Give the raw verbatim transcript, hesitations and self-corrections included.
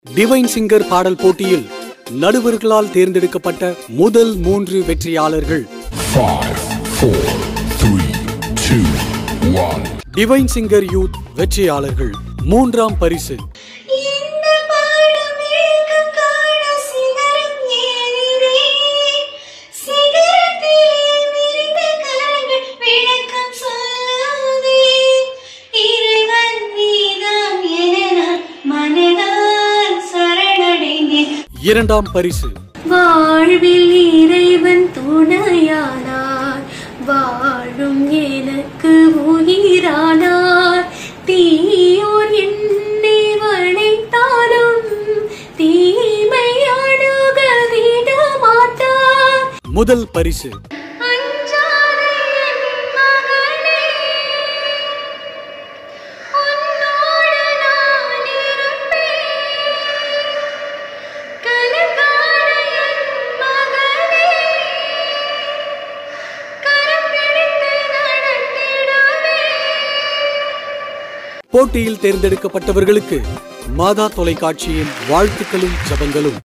Divine singer பாடல் போட்டியில் நடுவர்களால் தேர்ந்தெடுக்கப்பட்ட முதல் மூன்று வெற்றியாளர்கள் டிவைன் சிங்கர் யூத் வெற்றியாளர்கள். மூன்றாம் பரிசு இரண்டாம் பரிசு வாழ்வில் இறைவன் துணையானார், வாழும் எனக்கு உயிரானார். தீயோர் என்னை வளைத்தாலும் தீமை அணுக விட மாட்டார். முதல் பரிசு போட்டியில் தேர்ந்தெடுக்கப்பட்டவர்களுக்கு மாதா தொலைக்காட்சியின் வாழ்த்துக்களும் ஜபங்களும்.